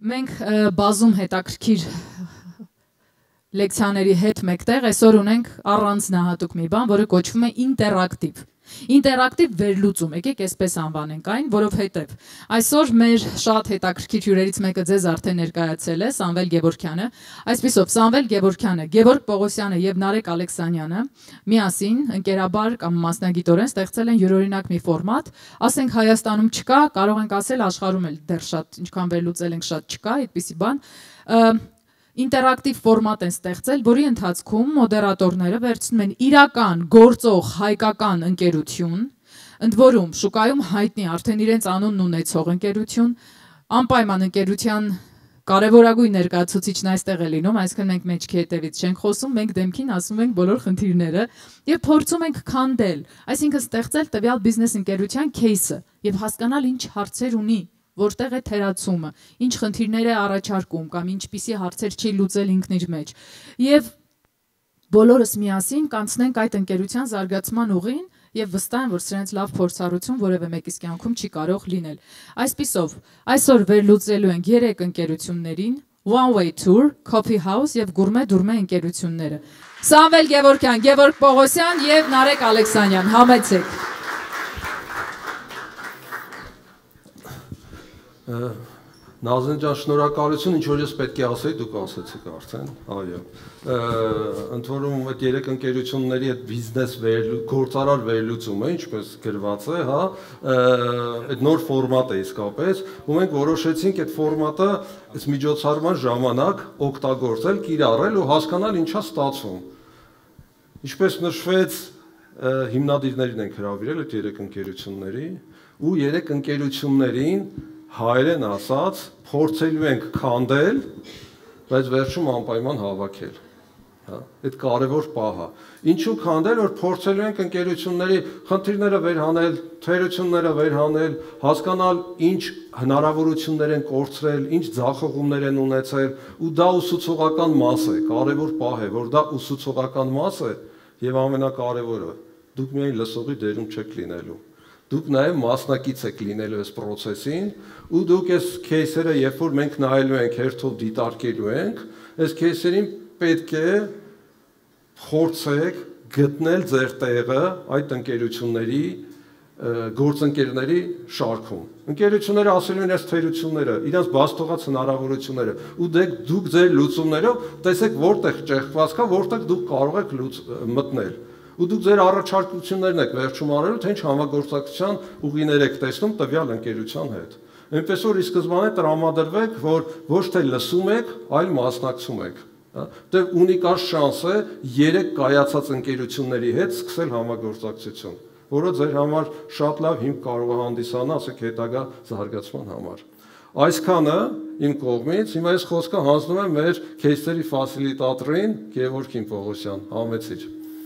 Մենք բազում հետաքրքիր լեկցիաների հետ մեկտեղ այսօր ունենք առանձնահատուկ մի բան, որը կոչվում է ինտերակտիվ։ Ինտերակտիվ վերլուծում, եկեք այսպես անվանենք այն, որովհետև այսօր մեր շատ հետաքրքիր հյուրերից մեկը ձեզ արդեն ներկայացել է Սամվել Գևորգյանը, այսպիսով Սամվել Գևորգյանը, Գևորգ Պողոսյանը եւ Նարեկ Ալեքսանյանը միասին ընկերաբար կամ մասնագիտորեն ստեղծել են յուրօրինակ մի ֆորմատ, ասենք Հայաստանում չկա, կարող ենք ասել աշխարհում էլ դեռ շատ, ինչքան վերլուծել ենք, շատ չկա այդպիսի բան, ինտերակտիվ ֆորմատ են ստեղծել, որի ընթացքում մոդերատորները վերցնում են իրական գործող հայկական ընկերություն, ընդ որում շուկայում հայտնի արդեն իրենց անունն ունեցող ընկերություն, անպայման ընկերության կարևորագույն ներկայացուցիչն այստեղ է լինում, այսինքն մենք մեջքի հետևից չենք խոսում, մենք դեմքին ասում ենք բոլոր խնդիրները եւ փորձում ենք քանդել, այսինքն ստեղծել տվյալ բիզնես ընկերության кейսը եւ հասկանալ ինչ հարցեր ունի, որտեղ է թերացումը, ինչ խնդիրներ է առաջարկում կամ ինչպիսի հարցեր չի լուծել ինքն իր մեջ։ Եվ բոլորս միասին կանցնենք այդ ընկերության զարգացման ուղին եւ վստահ եմ, որ սրանց լավ փորձառություն որևէ մեկիս կյանքում չի կարող լինել։ Այսպիսով, այսօր վերլուծելու ենք 3 ընկերություններին, One Way Tour, Coffee House եւ Gourmet Dourmet ընկերությունները։ Սամվել Գևորգյան, Գևորգ Պողոսյան եւ Նարեկ Ալեքսանյան, համեցեք։ Նազեն ջան, շնորհակալություն, ինչ որ ես պետք է ասեի, դուք ասեցիք արդեն, այո։ Ընդ որում այդ 3 ընկերությունների այդ բիզնես գործարար վերլուծումը, ինչպես գրված է, հա, այդ նոր ֆորմատ է իսկապես, ու մենք որոշեցինք այդ ֆորմատը այս միջոցառման ժամանակ օգտագործել, կիրառել ու հասկանալ ինչա ստացվում։ Ինչպես նշվեց, հիմնադիրներին ենք հրավիրել այդ 3 ընկերությունների ու 3 ընկերություններին հայերեն ասած, փորձելու ենք քանդել, բայց վերջում անպայման հավաքել։ Այդ կարևոր պահը։ Ինչու քանդել, որ փորձելու ենք ընկերությունների խնդիրները վերհանել, թերությունները վերհանել, հասկանալ ինչ հնարավորություններ են կորցրել, ինչ ձախողումներ են ունեցել, ու դա ուսուցողական մաս է, կարևոր պահ է, որ դա ուսուցողական մաս է, եւ ամենակարևորը, դուք միայն լսողի դերում չեք լինելու։ Դուք նաև մասնակից եք լինելու այս process-ին ու դուք այս кейսերը, երբ որ մենք նայելու ենք, հերթով դիտարկելու ենք, այս кейսերին պետք է փորձեք գտնել ձեր տեղը այդ ընկերությունների, գործընկերների շարքում։ Ընկերությունները ասելու են այս թերությունները, իրենց բաց թողած հնարավորությունները, ու դուք ձեր լուծումներով տեսեք որտեղ ճեղքված կա, որտեղ դուք կարող եք մտնել։ Ու դուք ձեր առաջարկություններն եք վերջում արելու, թե ինչ համագործակցության ուղիներ եք տեսնում տվյալ ընկերության հետ։ Այնպես որ ի սկզբանե տրամադրվեք, որ ոչ թե լսում եք, այլ մասնակցում եք։ Դե ունիկալ շանս է 3 կայացած ընկերությունների հետ սկսել համագործակցություն, որը ձեր համար շատ լավ հիմք կարող է հանդիսանալ, ասեք հետագա զարգացման համար։ Այսքանը իմ կողմից, հիմա ես խոսքը հանձնում եմ մեր кейսերի ֆասիլիտատորին Գևորգ Պողոսյան, համեցիր։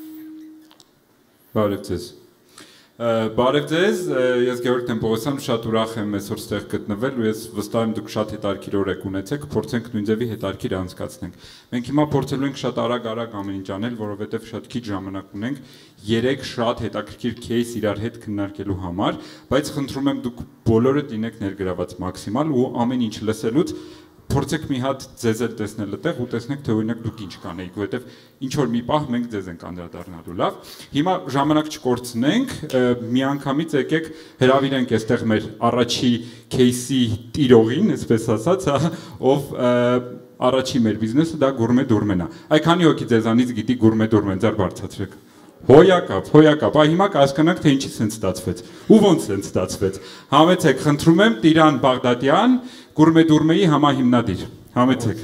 Բարև ձեզ։ Բարև ձեզ, ես Գևորգ Պողոսյան, շատ ուրախ եմ այսօր ստեղ գտնվել ու ես վստահ եմ դուք շատ հետաքրքիր օրեք ունեցեք, փորձենք նույն ձևի հետաքրքիր անցկացնենք։ Մենք հիմա փորձելու ենք շատ արագ ամեն ինչ անել, որովհետև շատ քիչ ժամանակ ունենք 3 շատ հետաքրքիր кейս իրար հետ քննարկելու համար, բայց խնդրում եմ դուք բոլորը լինեք ներգրաված մաքսիմալ ու ամեն ինչ լսելուց փորձեք մի հատ ձեզ էլ տեսնել այդտեղ ու տեսնեք թե օրինակ դուք ինչ կանեիք, որովհետև ինչ որ մի պահ մենք ձեզ ենք անդրադառնալու, լավ։ Հիմա ժամանակ չկորցնենք, միանգամից եկեք հրավիրենք այստեղ մեր առաջի кейսի տիրողին, այսպես ասած, ով առաջի մեր բիզնեսը դա Gourmet Dourmet-ն է։ Այքանի հոգի ձեզանից գիտի Gourmet Dourmet-ն, ձեր բարձրացրեք։ Հոյակապ, հիմա կհասկանանք թե ինչի սենց ստացվեց։ Ու ոնց սենց ստացվեց։ Համեցեք, խնդրում եմ Տիրան Բաղդադյան, Gourmet Dourmet-ի համահիմնադիր։ Համեցեք։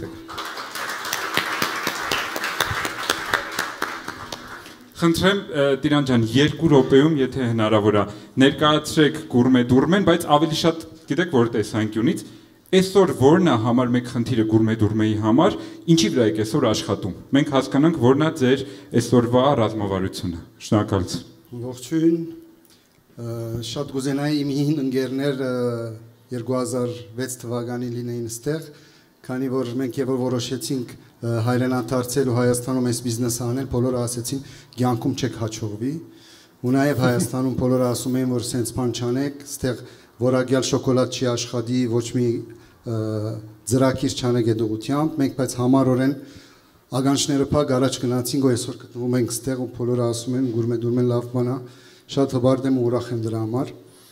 Խնդրեմ Տիրան ջան, 2 րոպեում, եթե հնարավոր է, ներկայացրեք Gourmet Dourmet-ն, բայց ավելի շատ գիտեք որ տեսանկյունից, այսօր որն է համար 1 խնդիրը Gourmet Dourmet-ի համար, ինչի վրա եք այսօր աշխատում։ Մենք հասկանանք որն է ձեր այսօրվա ռազմավարությունը։ Շնորհակալություն։ Ողջույն, շատ կուզենայի իմ հին ընկերներ 2006 թվականին լինեին ստեղ, քանի որ մենք եւ որոշեցինք հայրենադարձել ու Հայաստանում այս բիզնեսը անել, բոլորը ասեցին կյանքում չեք հաջողվի, ու նաեւ Հայաստանում բոլորը ասում էին որ սենց բան չանեք, ստեղ որակյալ շոկոլադ չի աշխատի, ոչ մի ծրագիր չանեգեդողությամբ, մենք բայց համառորեն ագանչները փակ առաջ գնացինք, ու այսօր գտնվում ենք ստեղ ու բոլորը ասում են գուրմեն լավ բան է, շատ հբարդ եմ ու ուրախ եմ դրա համար։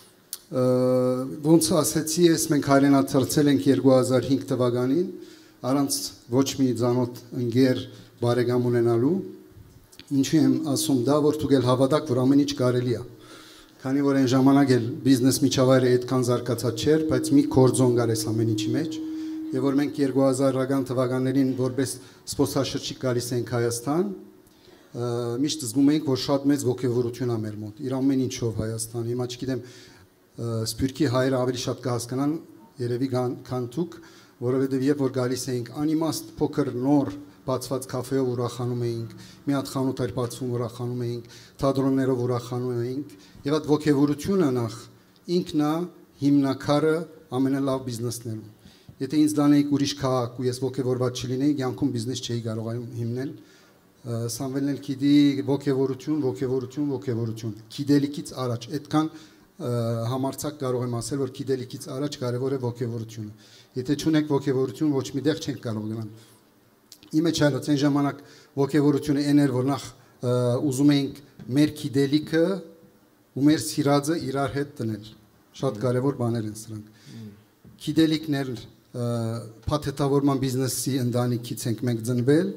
Ոնց ասեցի, ես մենք հայրենաթռցել ենք 2005 թվականին, առանց ոչ մի ծանոթ ընկեր բարեկամ ունենալու, ինչու եմ ասում դա, որ դուք էլ հավատաք, որ ամեն ինչ կարելի է։ Քանի որ այն ժամանակ էլ բիզնես միջավայրը այդքան զարգացած չէր, բայց մի կորձոն կար այս ամեն ինչի մեջ, եւ որ մենք 2000-ական թվականներին որպես սպորտաշրջիկ գալիս ենք Հայաստան, միշտ զգում ենք, որ շատ մեծ ողջավորություն է մեր մոտ, իր ամեն ինչով Հայաստան։ Հիմա չգիտեմ, Սփյուռքի հայերը ավելի շատ կհասկանան, երևի քան դուք, որովհետեւ երբ որ գալիս էինք անիմաստ փոքր նոր բացված կաֆեով ուրախանում էինք, մի հատ խանութ էր բացվում ուրախանում էինք, թատրոններով ուրախանում էինք, եւ այդ ողջավորությունը նախ ինքն է հիմնակարը ամենալավ բիզնեսներում։ Եթե ինձ դանեիք ուրիշ քաղաք ու ես ողջավորված չլինեի, կյանքում բիզնես չէի կարող հիմնել։ Սամվելն էլ գիտի ողջավորություն, գիտելիքից առաջ, այդքան համարցակ կարող եմ ասել, որ գիտելիքից առաջ կարևոր է ողջավորությունը։ Եթե չունեք ողջավորություն, ոչ մի տեղ չենք կարող գնալ։ Իմը չայլոց այն ժամանակ ողջավորությունը այն էր, որ նախ ուզում էինք մեր գիտելիքը ու մեր սիրածը իրար հետ տնել։ Շատ կարևոր բաներ են սրանք։ Գիտելիքն էլ փաթեթավորման բիզնեսի ընտանիքից ենք մենք ծնվել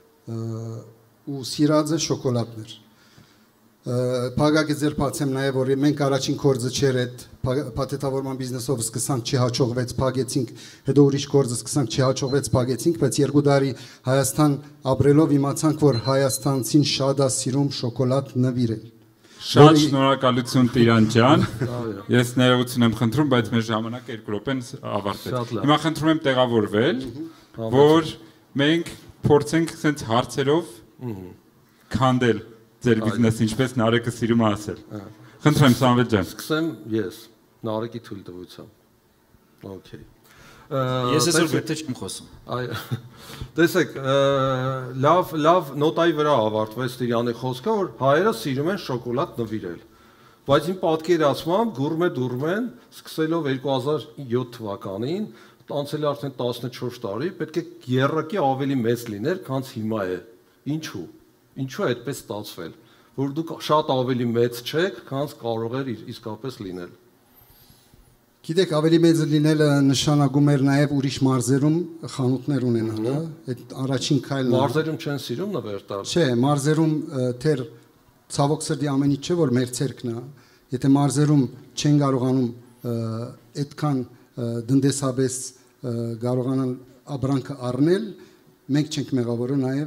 ու սիրածը շոկոլադն էր։ Փագագը ձեր բացեմ նաև որ մենք առաջին կորձը չեր այդ փաթեթավորման բիզնեսով սկսանք չհաջողվեց, փագեցինք, հետո ուրիշ կորձը սկսանք չհաջողվեց, փագեցինք, բայց 2 տարի Հայաստան ապրելով իմացանք, որ հայաստանցին շատ է սիրում շոկոլադ նվիրել։ Շատ շնորհակալություն Տիրան ջան։ Ես ներողություն եմ խնդրում, բայց մեր ժամանակը 2 րոպեն ավարտեց։ Հիմա խնդրում եմ տեղավորվել, որ մենք փորձենք sense հարցերով քանդել ձեր բիզնեսը, ինչպես Նարեկը սիրում է ասել։ Խնդրեմ Սամվել ջան։ Սկսեմ ես Նարեկի թույլտվությամբ։ Okay։ Ես այսօր գրեթե չեմ խոսում։ Այո։ Տեսեք, լավ նոտայի վրա ավարտվեց Տիրյանի խոսքը, որ հայերը սիրում են շոկոլադ նվիրել։ Բայց իմ պատկերացմամբ գուրմեն սկսելով 2007 թվականին, անցել է արդեն 14 տարի, պետք է երրակի ավելի մեծ լիներ, քան հիմա է։ Ինչու՞։ Ինչու է այդպես ստացվել, որ դուք շատ ավելի մեծ չեք, քան կարող էր իսկապես լինել։ Գիտեք, ավելի մեծ լինելը նշանակում էր նաև ուրիշ մարզերում խանութներ ունենալը, այդ առաջին քայլն է։ Մարզերում չեն սիրում նվեր տալ։ Չէ, մարզերում թեր ցավոք սրտի ամեն ինչ չէ, որ մեր ցերկն է։ Եթե մարզերում չեն կարողանում այդքան դնդեսաբես կարողանալ աբրանքը առնել, մենք չենք մեղավորը նաև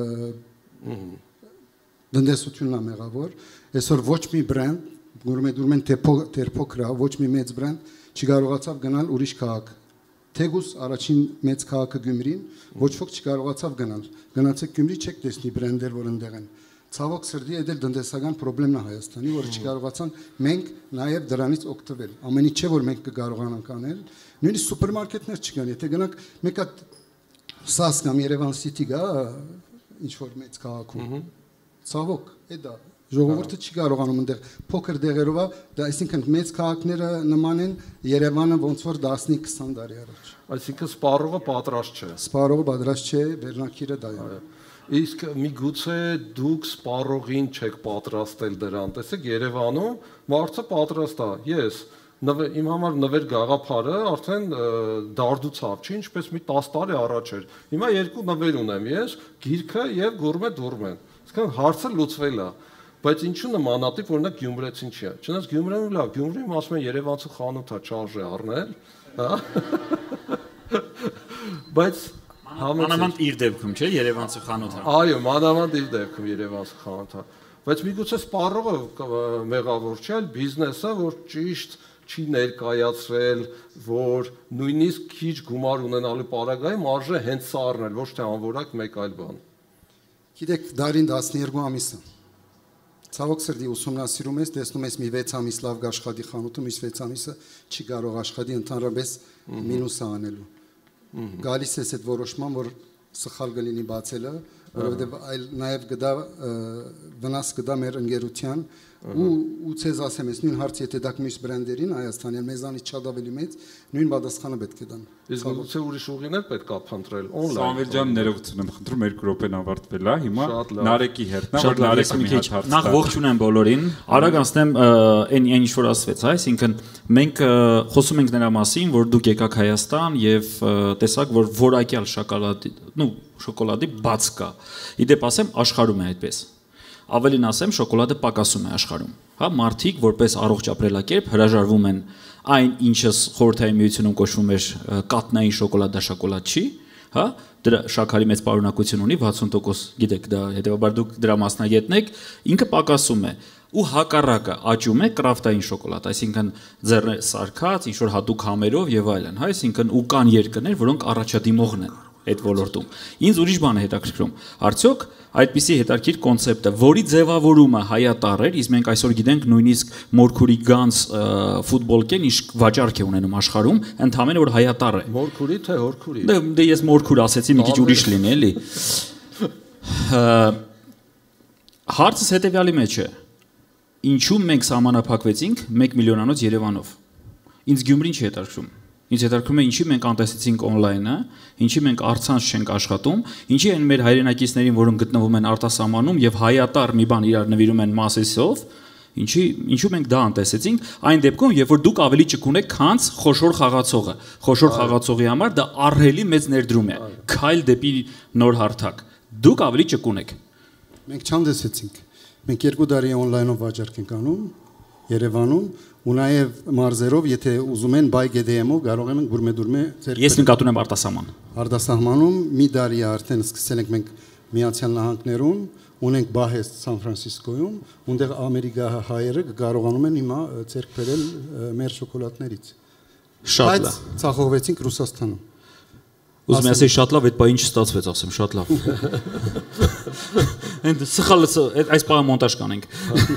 դնդեսությունն է մեղավոր։ Այսօր ոչ մի բրենդ, գուրմեն թերփոքր, ոչ մի մեծ բրենդ չկարողացավ գնալ ուրիշ քաղաք։ Թեգուս առաջին մեծ քաղաքը Գյումրին, ոչ ոք չկարողացավ գնալ։ Գնացեք Գյումրի, չեք տեսնի բրենդեր, որ ընդեղ են։ Ցավոք սրտի այդ էլ դնդեսական խնդիրն է Հայաստանի, որը չկարողացան մենք նաև դրանից օգտվել։ Ամեն ինչ չէ, որ մենք կկարողանանք անել։ Նույնիսկ սուպերմարկետներ չկան, եթե գնաք մեկ հատ SAS կամ Երևան City գա, ինչ որ մեծ քաղաքում։ Ցավոք, դա ժողովուրդը չի կարողանում այնտեղ փոքր դեղերով, դա այսինքն մեծ քաղաքները նման են Երևանը ոնց որ 15-20 տարի առաջ։ Այսինքն սպառողը պատրաստ չէ։ Սպառողը պատրաստ չէ, վերնակիրը դա է։ Իսկ միգուցե դուք սպառողին չեք պատրաստել դրան։ Տեսեք Երևանում մարդը պատրաստ է։ Ես իմ համար նվեր գաղափարը արդեն դարդուցավ չի, ինչպես մի 10 տարի առաջ էր։ Հիմա 2 նվեր ունեմ ես, գիրքը եւ գուրմեն։ Իսկական հարցը լուծվել է։ Բայց ինչու նմանատիպ օրինակ Գյումրեցին չի։ Չնայած Գյումրիում լավ, Գյումրիում ասում են Երևանցու խանութ է, չարժե առնել, հա։ Բայց մանավանդ իր դեպքում չէ, Երևանցու խանութը։ Այո, մանավանդ իր դեպքում Երևանցու խանութը։ Բայց միգուցե սպառողը մեղավոր չէ, այլ բիզնեսը, որ ճիշտ չի ներկայացրել, որ նույնիսկ քիչ գումար ունենալու պարագայում արժե հենց սա առնել, ոչ թե անորակ մեկ այլ բան։ Գիտեք, դարին 12 ամիս է։ Ցավոք սրտի ուսումնասիրում ես, տեսնում ես մի 6 ամիս լավ աշխատի խանութը, մյուս 6 ամիսը չի կարող աշխատի ընդհանրապես մինուս անելու։ Գալիս ես այդ որոշման, որ սխալ կլինի բացելը, որովհետև այլ նաև գտա վնաս կտա մեր ընկերության, ու ցեզ ասեմ, ես նույն հարցը եթե դակ մյուս բրենդերին Հայաստանի մեզանից շատ ավելի մեծ, նույն պատասխանը պետք է տան։ Իսկ գուցե ուրիշ ուղիներ պետք է փնտրել on-line։ Սամվել ջան, ներողություն եմ խնդրում, 2 րոպեն ավարտվել է, հիմա Նարեկի հերթն է, Շատ որ լավ, Նարեկը մի հատ հարց նախ ողջունեմ բոլորին։ Արագ անցնեմ այն ինչ որ ասվեց, այսինքն մենք խոսում ենք նրա մասին, որ դուք եկաք Հայաստան եւ տեսաք, որ որակյալ շոկոլադի բաց կա։ Իդեպ ասեմ, աշխարհում է այդպես։ Ավելին ասեմ, շոկոլադը պակասում է աշխարհում։ Հա, մարդիկ որպես առողջ ապրելակերպ հրաժարվում են այն, ինչը խորհրդային միությունում կոչվում էր կատնային շոկոլադ, դա շոկոլադ չի, հա, դրա շաքարի մեծ պարունակություն ունի 60%, գիտեք, դա հետեւաբար դուք դրա մասնագետն եք, ինքը պակասում է ու հակառակը աճում է կրաֆտային շոկոլադ, այսինքն ձեռներ սարքած, ինչ որ հատուկ համերով եւ այլն, հա, այսինքն ու կան երկրներ, որոնք առաջադիմողն են այդ ոլորտում։ Ինձ ուրիշ բան է հետաքրքրում։ Արդյոք այդպիսի հետաքրքիր կոնցեպտը, որի ձևավորումը հայատառ էր, իսկ մենք այսօր գիտենք նույնիսկ Մորքուրի Գանց ֆուտբոլկեն ինչ վաճառք է ունենում աշխարհում, ընդհանրապես որ հայատառ է։ Մորքուրի թե հորքուրի։ Դե ես Մորքուր ասեցի, մի քիչ ուրիշ լինի, էլի։ Հարցս հետեւյալի մեջ է. ինչու մենք սահմանափակվեցինք 1 միլիոնանոց Երևանով։ Ինձ Գյումրին չի հետաքրքրում։ Ինձ հետաքրքրում է ինչի մենք անտեսեցինք on-line-ը, ինչի մենք առցանց չենք աշխատում, ինչի են մեր հայրենակիցներին, որոնք գտնվում են արտասահմանում եւ հայատառ մի բան իրար նվիրում են մասիսով, ինչու մենք դա անտեսեցինք, այն դեպքում, երբ որ դուք ավելի ճկուն եք, քան խոշոր խաղացողը։ Խոշոր խաղացողի համար դա ահռելի մեծ ներդրում է։ Քայլ դեպի նոր հարթակ։ Դուք ավելի ճկուն եք։ Մենք չանդեսեցինք։ Մենք 2 տարի on-line-ով վաճառք ենք անում Երևանում ու նաև մարզերով, եթե ուզում են բայ GDM-ով կարող են գուրմե-դուրմե ձեր։ Ես նկատում եմ արտասահման։ Արտասահմանում մի տարի արդեն սկսել ենք մենք Միացյալ Նահանգներում, ունենք բահես Սան Ֆրանցիսկոյում, ունդեղ ամերիկահայերը կարողանում են հիմա ձեռք բերել մեր շոկոլադներից։ Շատ լավ։ Բայց ցախողվեցինք Ռուսաստանում։ Ուզում եմ ասել շատ լավ, այդ բանը ինչ ստացվեց, ասեմ, շատ լավ։ Ընդ սխալը այս բանը մոնտաժ կանենք։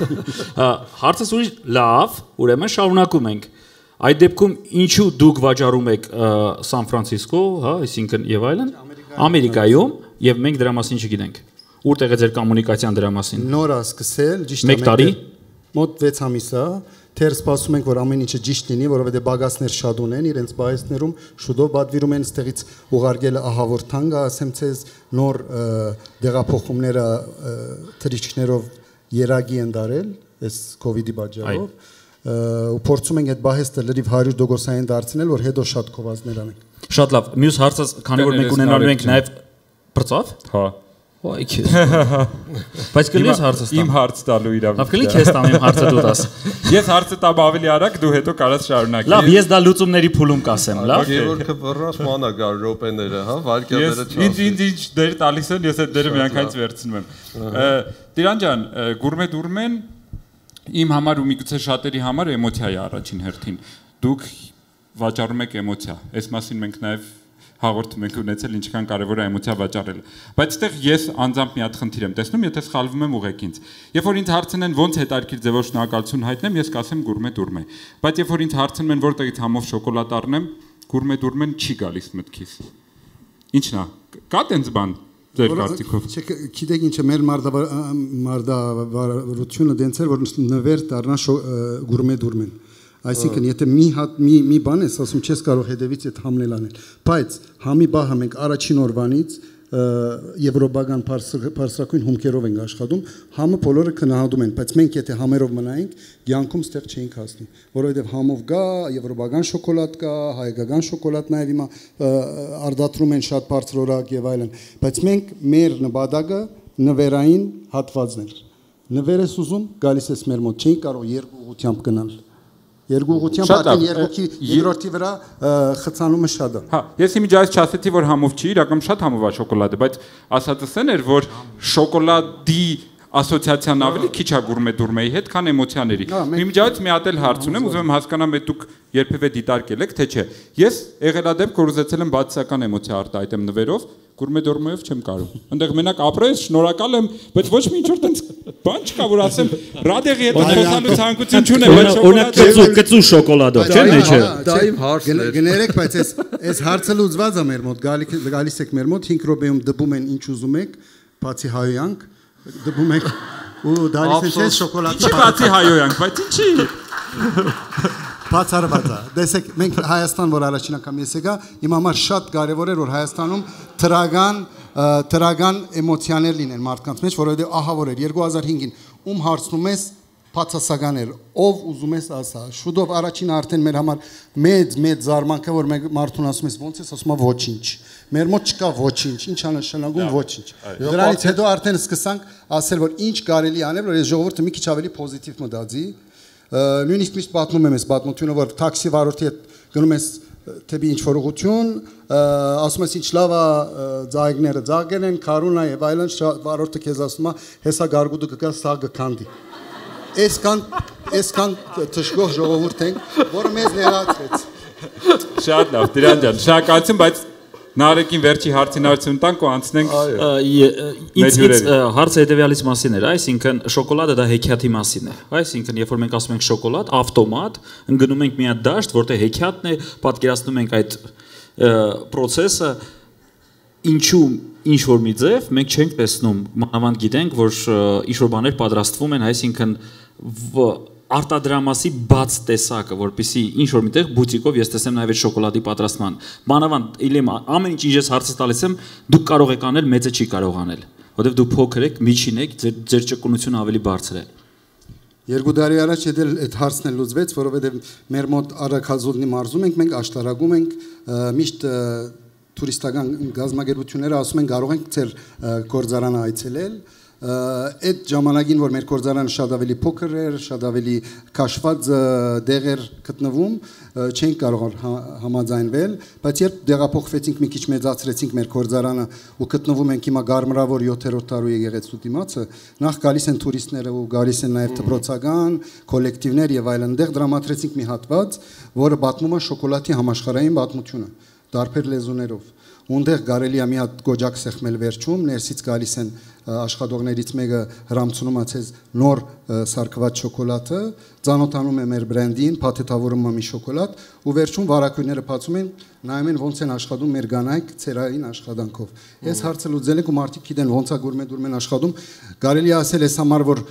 Հարցս ուրիշ լավ, ուրեմն շարունակում ենք։ Այդ դեպքում ինչու դուք վաճառում եք Սան Ֆրանցիսկո, հա, այսինքն եւ այլն, Ամերիկայում եւ մենք դրա մասին չգիտենք։ Որտեղ է ձեր կոմունիկացիան դրա մասին։ Նոր է սկսել, ճիշտ է։ 1 տարի։ Մոտ 6 ամիս է։ Թեր սպասում ենք, որ ամեն ինչը ճիշտ լինի, որովհետեւ բագասներ շատ ունեն, իրենց բայեսներում շուտով բادվիրում են ստեղից ուղարկել ահավոր թանգ, ասեմ ցեզ նոր դեղափոխումները թրիչքներով երագի են դարել, այս կոവിഡ്ի պատճառով, ու փորձում ենք այդ բայեսը լրիվ 100%-ային դարձնել, որ հետո շատ կովազներ անենք։ Շատ լավ։ Մյուս հարցը, քանի որ մենք ունենալու ենք նաև բրծավ։ Հա։ Ոայ քեզ։ Բայց կլինես հարցը տամ։ Իմ հարց տալու իրավունք։ Լավ, կլինի քեզ տամ իմ հարցը դու տաս։ Ես հարցը տամ ավելի արագ, դու հետո կարաս շարունակես։ Լավ, ես դա լուծումների փուլում կասեմ, լավ։ Գևորգը բռնած մանա գար րոպեները, հա, վարկյալները չասի։ Ինձ ինչ դեր տալիս են, ես այդ դերը միանգամից վերցնում եմ։ Տիրան ջան, գուրմե-դուրմեն իմ համար ու միգուցե շատերի համար էմոցիա է առաջին հերթին։ Դուք վաճառում եք էմոցիա։ Այս մասին մենք նաև հաղորդում ենք ունեցել ինչքան կարևոր է էմոցիա վաճառելը։ Բայց այդտեղ ես անձամբ մի հատ խնդիր եմ տեսնում, եթե սխալվում եմ ուղեք ինձ։ Երբ որ ինձ հարցնեն ոնց հետաքրքիր ձևով շնորհակալություն հայտնեմ, ես կասեմ գուրմե-դուրմե։ Բայց երբ որ ինձ հարցնում են որտեղից համով շոկոլադ առնեմ, գուրմե-դուրմեն չի գալիս մտքիս։ Ինչն է։ Կա տենց բան ձեր կարծիքով։ Գիտեք ինչ է, մեր մարդավարությունը դենց էր, որ նվեր դառնա գուրմե-դուրմեն։ Այսինքն եթե մի բան ես ասում, չես կարող հետևից այդ համնել անել, բայց համի բահը մենք առաջին օրվանից եվրոպական բարձրակույն հումքերով ենք աշխատում, համը բոլորը քննադատում են, բայց մենք եթե համերով մնայինք, ցանկում ստեղ չէինք հասնի, որովհետև համով կա եվրոպական շոկոլադ կա, հայկական շոկոլադ նաև հիմա արդատրում են շատ բարձրորակ եւ այլն, բայց մենք մեր նպատակը նվերային հատվածն էր։ Նվեր ես ուզում, գալիս ես մեր մոտ, չէինք կարող երկու ուղղությամբ գնալ։ Երկու ուղղությամբ արդեն երկրորդի վրա խցանումը շատ է։ Հա, ես իմիջայից չասեցի, որ համով չի, իրական շատ համով է շոկոլադը, բայց ասածս էր, որ շոկոլադի ասոցիացիան ավելի քիչ է գուրմե-դուրմեի հետ, քան էմոցիաների։ Իմիջայից մի հատ էլ հարց ունեմ, ուզում եմ հասկանամ, այդ դուք երբևէ դիտարկել եք, թե չէ։ Ես եղել ա դեպք, որ ուզեցել եմ բացասական էմոցիա արտահայտեմ նվերով, գուրմե-դուրմեով չեմ կարող։ Այնտեղ մենակ ապրես, շնորհակալ եմ, բայց ոչ մի ինչ-որ տենց բան չկա, որ ասեմ, ռադեղի հետ խոսալու ցանկություն չունեմ, բայց օրինակ կծու շոկոլադով, չէ՞, մեջը։ Դա իմ հարցն է։ Գներեք, բայց այս հարցը լուծված է մեր մոտ, գալիս եք մեր մոտ 5 րոպեում դպում են ինչ ուզում եք, բացի հայոյանք, դպում եք ու դալիս են շոկոլադի Ինչ բացի հայոյանք, բայց ինչի։ Բացառված է։ Տեսեք, մենք Հայաստան, որ առաջին անգամ ես եկա, իմ համար շատ կարևոր էր, որ Հայաստանում տրագան էմոցիաներ լինեն մարդկանց մեջ, որովհետև ահավոր էր 2005-ին ում հարցնում ես բացասական էր, ով ուզում ես ասա։ Շուտով առաջին արդեն մեր համար մեծ զարմանք է, որ մենք մարդուն ասում ես ոնց ես, ասում է ոչինչ։ Մեր մոտ չկա ոչինչ, ինչ է նշանակում ոչինչ։ Դրանից հետո արդեն սկսանք ասել, որ ինչ կարելի անել, որ այս ժողովուրդը մի քիչ ավելի պոզիտիվ մտածի։ Նույնիսկ միշտ պատմում եմ այս պատմությունը, որ տաքսի վարորդի հետ գնում ես թեպի ինչ որ ուղղություն, ասում ես ինչ լավ է ձայգները ձագել են, քարունա եւ այլն, վարորդը քեզ ասում է, հեսա գարգուդը կգա, սա գքանդի։ Այսքան թշկող ժողովուրդ ենք, որը մեզ ներածվեց։ Շատ լավ, Տիրան ջան, շնորհակալություն, բայց Նարեկին վերջի հարցին հարցում տանք ու անցնենք ինձ հարցը հետևյալից մասին էր, այսինքն շոկոլադը դա հեքիաթի մասին է, այսինքն երբ որ մենք ասում ենք շոկոլադ, ավտոմատ ընկնում ենք մի հատ դաշտ, որտեղ հեքիաթն է, պատկերացնում ենք այդ process-ը, ինչու ինչ որ մի ձև մենք չենք տեսնում, մանավանդ գիտենք, որ ինչ որ բաներ պատրաստվում են, այսինքն արտադրամասի բաց տեսակը, որպեսզի ինչ որ միտեղ բուտիկով ես տեսեմ նաև այդ շոկոլադի պատրաստման։ Մանավանդ իլեմ ամեն ինչ ես հարցը տալիս եմ, դուք կարող եք անել, մեծը չի կարող անել, որովհետև դու փոքր եք, միջին եք, ձեր ճկունությունը ավելի բարձր է։ 2 տարի առաջ այդ հարցն էլ լուծվեց, որովհետև մեր մոտ Արաքազուդնի մարզում ենք, մենք աշտարակում ենք, միշտ տուրիստական գազམ་ագերությունները ասում են կարող ենք ձեր գործարանը այցելել։ Այդ ժամանակին, որ մեր գործարանը շատ ավելի փոքր էր, շատ ավելի քաշված դեղեր գտնվում, չենք կարող համաձայնվել, բայց երբ դեղափոխվեցինք, մի քիչ մեծացրեցինք մեր գործարանը ու գտնվում ենք հիմա Գարմրավոր 7-րդ տարու եկեղեցու դիմացը, նախ գալիս են տուրիստները ու գալիս են նաև դպրոցական կոլեկտիվներ եւ այլն, այնտեղ դրամատրեցինք մի հատված, որը պատմում է շոկոլադի համաշխարհային պատմությունը, տարբեր լեզուներով։ Ունդեղ կարելի է մի հատ գոջակ սեղմել վերջում, ներսից գալիս են աշխատողներից մեկը հրամցնում ացես նոր սարքված շոկոլադը, ծանոթանում է մեր բրենդին, փաթեթավորում է մի շոկոլադ ու վերջում վարակույրները բացում են, նայում են ոնց են աշխատում մեր կանայք ցերային աշխատանքով։ Այս հարցը լուծել ենք ու մարդիկ գիտեն ոնց է գուրմեն աշխատում, կարելի է ասել այս համար որ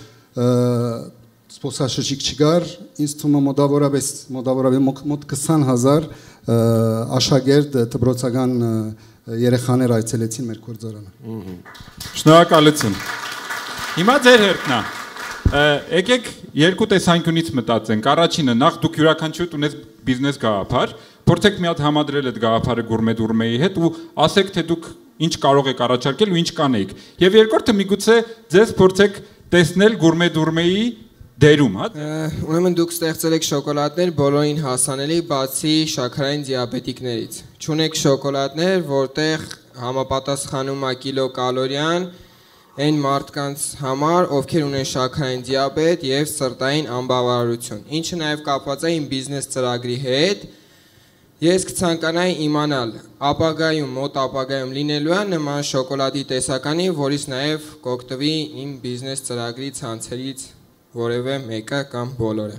սպոսաշրջիկ չկար, ինձ թվում է մոտավորապես մոտ 20,000 աշակերտ դպրոցական երեխաներ այցելեցին մեր գործարանը։ Շնորհակալություն։ Հիմա ձեր հերթն է։ Եկեք երկու տեսանկյունից մտածենք։ Առաջինը նախ դուք յուրաքանչյուր ունես բիզնես գաղափար, փորձեք մի հատ համադրել այդ գաղափարը գուրմեդուրմեի հետ ու ասեք թե դուք ինչ կարող եք առաջարկել ու ինչ կանեիք։ Եվ երկրորդը միգուցե ձեզ փորձեք տեսնել գուրմեդուրմեի դերում, հա։ Ուրեմն դուք ստեղծել եք շոկոլադներ բոլորին հասանելի, բացի շաքարային դիաբետիկներից։ Չունեք շոկոլադներ, որտեղ համապատասխանում է կիլոկալորիան այն մարդկանց համար, ովքեր ունեն շաքարային դիաբետ եւ սրտային անբավարարություն։ Ինչը նաեւ կապված է իմ բիզնես ծրագրի հետ։ Ես կցանկանայի իմանալ մոտ ապագայում լինելու է նման շոկոլադի տեսականի, որից նաեւ կօգտվի իմ բիզնես ծրագրի ցանցերից որևէ մեկը կամ բոլորը։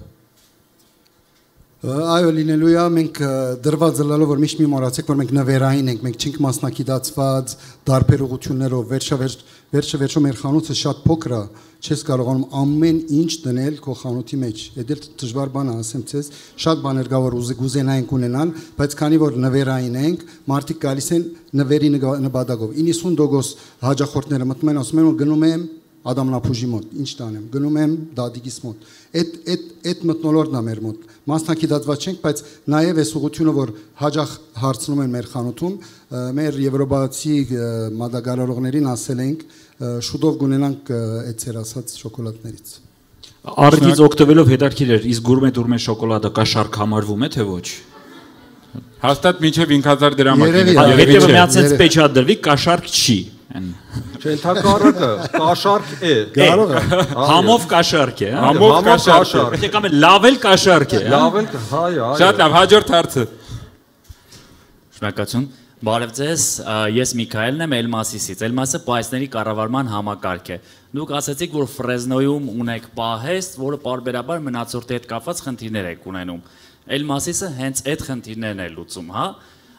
Այո, լինելու է, մենք դրված զլալով, որ միշտ մի մոռացեք, որ մենք նվերային ենք, մենք չենք մասնակիտացված տարբեր ուղղություններով, վերջը մեր խանութը շատ փոքր է, չես կարողանում ամեն ինչ դնել քո խանութի մեջ։ Այդ էլ դժվար բան է, ասեմ ցես, շատ բաներ կա, որ ուզենայինք ունենալ, բայց քանի որ նվերային ենք, մարդիկ գալիս են նվերի նպատակով։ 90% հաճախորդները մտնում են, ասում են, որ գնում եմ Ադամնապուժի մոտ, ինչ տանեմ, գնում եմ դադիկիս մոտ։ Այդ մտնոլորտն է մեր մոտ։ Մասնակցված չենք, բայց նաև այս ուղղությունը, որ հաջող հարցնում են մեր խանութում, մեր եվրոպացի մատակարարողներին ասել ենք, շուտով կունենանք այդ ծեր ասած շոկոլադներից։ Արդից օգտվելով հետաքրքիր էր, իսկ գուրմե շոկոլադը կաշառք համարվում է թե ոչ։ Հաստատ մինչև 5000 դրամ է։ Եթե միացած պեչադրվի, կաշառք չի։ Չենթակառակը կաշառք է։ Կարող է։ Համով կաշառք է, հա։ Համով կաշառք։ Եթե կամ լավ էլ կաշառք է, հա։ Լավ էլ, հայ։ Շատ լավ, հաջորդ հարցը։ Շնորհակալություն։ Բարև ձեզ, ես Միքայելն եմ Էլմասիսից։ Էլմասը պահեստների կառավարման համակարգ է։ Դուք ասացիք, որ Ֆրեզնոյում ունեք պահեստ, որը պարբերաբար մնացորդի հետ կապված խնդիրներ եք ունենում։ Էլմասիսը հենց այդ խնդիրներն է լուծում, հա։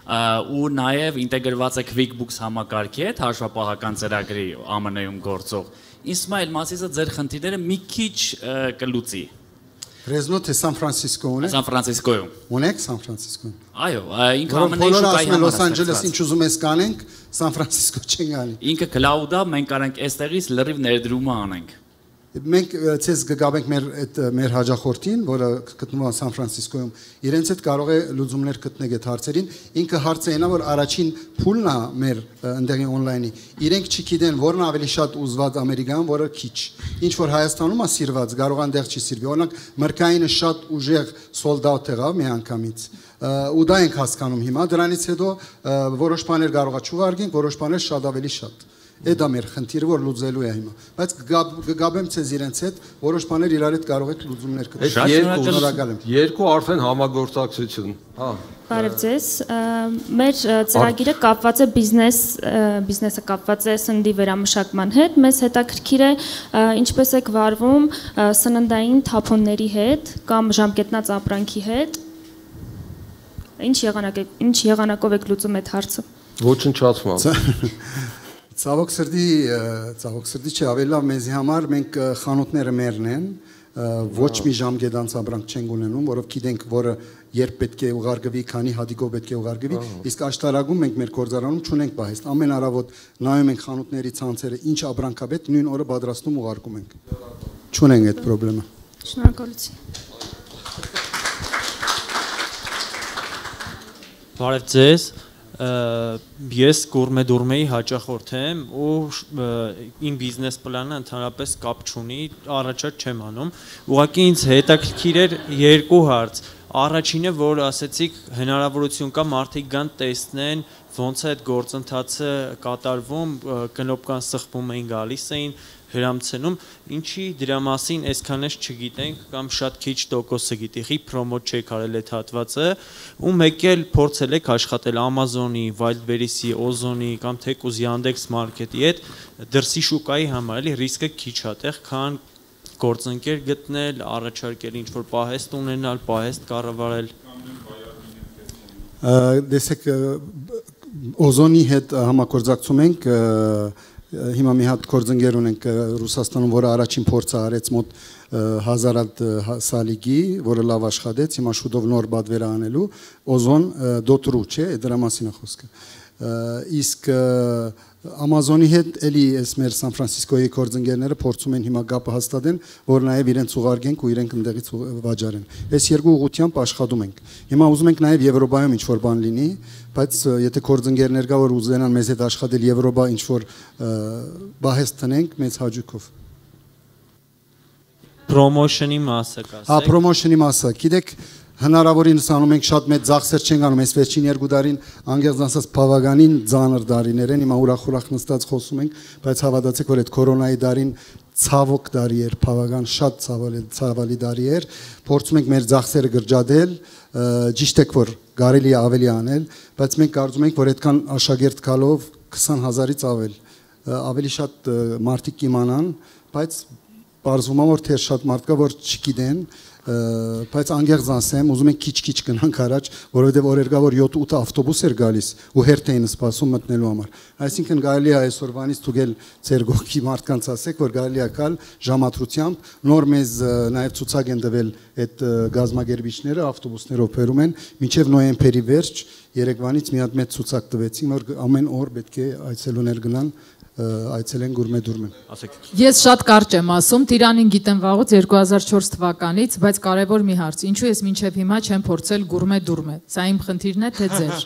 ու նաև ինտեգրված է QuickBooks համակարգի հետ, հաշվապահական ծրագրի ԱՄՆ-ում գործող։ Ինձ թվում է Էլմասիսը ձեր խնդիրները մի քիչ կլուծի։ Ֆրեզնո թե Սան Ֆրանցիսկո ունեք։ Սան Ֆրանցիսկոյում։ Ունեք Սան Ֆրանցիսկոյում։ Այո, ինքը ԱՄՆ-ի շուկայի համար Լոս Անջելես ինչ ուզում ես կանենք, Սան Ֆրանցիսկո չեն գանի։ Ինքը cloud-ա, մենք կարանք այստեղից լրիվ ներդրումը անենք։ Մենք ցես կգաբենք մեր հաջախորդին, որը գտնվում է Սան Ֆրանցիսկոյում, իրենց հետ կարող է լուծումներ գտնել այդ հարցերին։ Ինքը հարցը այնա, որ առաջին փուլն է մեր ընդեղի on-line-ի։ Իրենք չգիտեն որն ավելի շատ ուզված Ամերիկայում, որը քիչ։ Ինչ որ Հայաստանում է սիրված, կարող անդեղ չի սիրվի։ Օրինակ մրգայինը շատ ուժեղ sold out եղավ մի անգամից։ Ու դա ենք հասկանում հիմա, դրանից հետո որոշ բաներ կարող է չուղարկենք, որոշ բաներ շատ ավելի շատ։ Դա մեր խնդիրը որ լուծելու է հիմա, բայց կգաբեմ ցեզ իրենց հետ, որոշ բաներ իրար հետ կարող եք լուծումներ գտնել։ Երկու արդեն համագործակցություն, հա։ Բարև ձեզ։ Մեր ծրագիրը կապված է բիզնեսը կապված է սննդի վերամշակման հետ, մեզ հետաքրքիր է ինչպես եք վարվում սննդային թափոնների հետ կամ ժամկետնած ապրանքի հետ։ Ինչ եղանակով եք լուծում այդ հարցը։ Ոչնչացմամբ։ Ցավոք սրտի չէ, ավելի լավ մեզի համար մենք խանութները մերն են, ոչ մի ժամկետանց ապրանք չենք ունենում, որով գիտենք, որը երբ պետք է ուղարկվի, քանի հատիկով պետք է ուղարկվի, իսկ աշտարակում մենք մեր գործարանում չունենք պահեստ։ Ամեն առավոտ նայում ենք խանութների ցանցերը, ինչ ապրանք է պետք, նույն օրը պատրաստում ուղարկում ենք։ Չունենք այդ խնդրը։ Շնորհակալություն։ Բարև ձեզ։ Ես Գուրմեդուրմեի հաճախորդ եմ ու իմ բիզնես պլանը ընդհանրապես կապ չունի, առաջարկ չեմ անում։ Ուղղակի ինձ հետաքրքիր էր երկու հարց։ Առաջինը, որ ասեցիք, հնարավորություն կա մարդիկ գան տեսնեն ոնց է այդ գործընթացը կատարվում, կնոպկան սխվում էին, գալիս էին, հրամցնում, ինչի դրա մասին այսքան էս չգիտենք կամ շատ քիչ տոկոսը գիտի, խի պրոմոտ չեք արել այդ հատվածը, ու մեկ էլ փորձել եք աշխատել Amazon-ի, Wildberries-ի, Ozon-ի կամ թեկուզ Yandex Market-ի հետ դրսի շուկայի համար, էլի ռիսկը քիչ է տեղ, քան գործընկեր գտնել, առաջարկել ինչ-որ պահեստ ունենալ, պահեստ կառավարել։ Դեսեք Ozon-ի հետ համագործակցում ենք, հիմա մի հատ գործընկեր ունենք Ռուսաստանում, որը առաջին փորձը արեց մոտ 1000 սալիգի, որը լավ աշխատեց, հիմա շուտով նոր բադվեր անելու, Ozon.ru, չէ, դրա մասին է խոսքը։ Իսկ Amazon-ի հետ էլի այս մեր Սան Ֆրանցիսկոյի գործընկերները փորձում են հիմա կապը հաստատեն, որ նաև իրենց ուղարկենք ու իրենք ընդեղից վաճառեն։ Այս երկու ուղղությամբ աշխատում ենք։ Հիմա ուզում ենք նաև Եվրոպայում ինչ-որ բան լինի, բայց եթե գործընկերներ կա, որ ուզենան մեզ հետ աշխատել Եվրոպա ինչ-որ բահես տնենք մեծ հաճույքով։ Պրոմոշնի մասը կասեք։ Հա, պրոմոշնի մասը։ Գիտեք, հնարավորինս անում ենք շատ մեծ ծախսեր չենք անում, այս վերջին 2 տարին անգերձ ասած բավականին ծանր տարիներ են, հիմա ուրախ նստած խոսում ենք, բայց հավատացեք, որ այդ կորոնայի տարին ցավոք տարի էր, բավական շատ ցավալի տարի էր, փորձում ենք մեր ծախսերը գրջադել, ճիշտ է որ կարելի է ավելի անել, բայց մենք կարծում ենք, որ այդքան աշակերտ գալով 20000-ից ավելի շատ մարդիկ կիմանան, բայց բարձվում է որ թե շատ մարդ կա որ չգիտեն, բայց անգերձ ասեմ, ուզում ենք քիչ-քիչ գնանք առաջ, որովհետև օրեր կա որ 7-8 ավտոբուս էր գալիս ու հերթ էին սպասում մտնելու համար։ Այսինքն կարելի է այսօրվանից ցուցել ձեր գողքի մարդկանց ասեք, որ կարելի է գալ ժամադրությամբ, նոր մեզ նաև ցուցակ են տվել այդ գազագերբիչները, ավտոբուսները օփերում են, մինչև նոյեմբերի վերջ Երևանից մի հատ մեծ ցուցակ տվեցին, որ ամեն օր պետք է այցելուներ գնան այցելեն Գուրմեդուրմեն։ Ես շատ կարճ եմ ասում, Տիրանին գիտեմ վաղուց 2004 թվականից, բայց կարևոր մի հարց, ինչու ես մինչև հիմա չեմ փորձել Գուրմեդուրմե։ Սա իմ խնդիրն է, թե ձեր։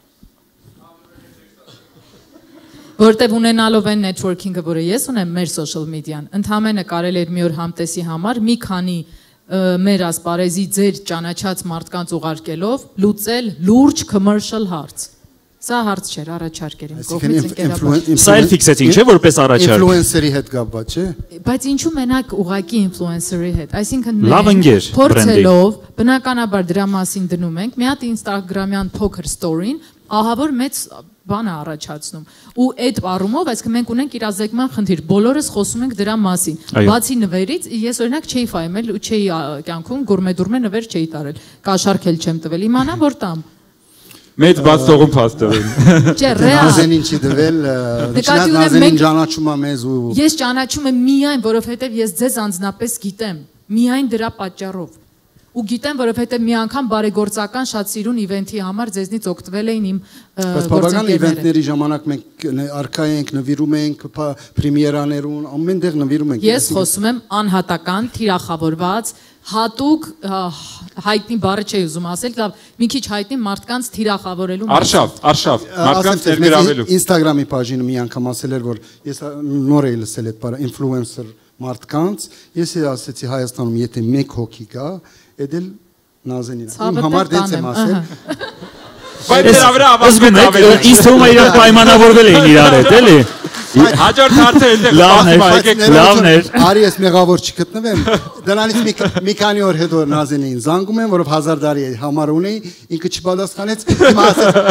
Որտեւ ունենալով այն networking-ը, որը ես ունեմ, մեր social media-ն, ընդհանրապես կարելի էր մի օր համտեսի համար մի քանի մեր ասպարեզի ձեր ճանաչած մարդկանց ուղարկելով լուծել լուրջ commercial հարց։ Սա հարց չէր, առաջարկ էր իմ կողմից ընկերապաշտ։ Սա էլ ֆիքսեցին, չէ՞, որպես առաջարկ։ Ինֆլուենսերի հետ կապված, չէ՞։ Բայց ինչու մենակ ուղակի ինֆլուենսերի հետ, այսինքն լավ ընկեր, փորձելով, բնականաբար դրա մասին դնում ենք, մի հատ Instagram-յան փոքր story-ին, ահա որ մեծ բան է առաջացնում։ Ու այդ առումով, այսինքն մենք ունենք իրազեկման խնդիր, բոլորս խոսում ենք դրա մասին։ Բացի նվերից, ես օրինակ չէի ֆայմել ու չէի կյանքում Գուրմեդուրմե նվեր չէի տարել։ Կաշառք էլ չեմ տվել, իմանա որ տամ։ Մեծ բաց թողում փաստորեն։ Չէ, ռեալ։ Նազենին չի դվել, չնայած Նազենին ճանաչում է մեզ ու Ես ճանաչում եմ միայն, որովհետև ես ձեզ անձնապես գիտեմ, միայն դրա պատճառով։ Ու գիտեմ, որովհետև մի անգամ բարեգործական շատ սիրուն իվենթի համար ձեզնից օգտվել էին իմ գործընկերները։ Իվենտների ժամանակ մենք արքա ենք, նվիրում ենք պրեմիերաներուն, ամենտեղ նվիրում ենք։ Ես խոսում եմ անհատական, թիրախավորված, հատուկ հայտնի բառը չի ուզում ասել, լավ, մի քիչ հայտնի մարդկանց թիրախավորելու Արշավ, մարդկանց ներգրավելու։ Instagram-ի պաժինը մի անգամ ասել էր, որ ես նոր էի լսել այդ բառը influencer մարդկանց, ես ասեցի Հայաստանում եթե մեկ հոգի կա, էդել Նազենին է։ Իմ համար դենց եմ ասել։ Բայց դրա վրա ավազգում եք, ինձ թվում է իրար պայմանավորվել էին իրար հետ, էլի։ Հաջորդ հարցը այդտեղ լավն էր։ Արի ես մեղավոր չգտնվեմ։ Դրանից մի քանի օր հետո Նազենին զանգում եմ, որով 1000 տարի համար ունեի, ինքը չպատասխանեց, հիմա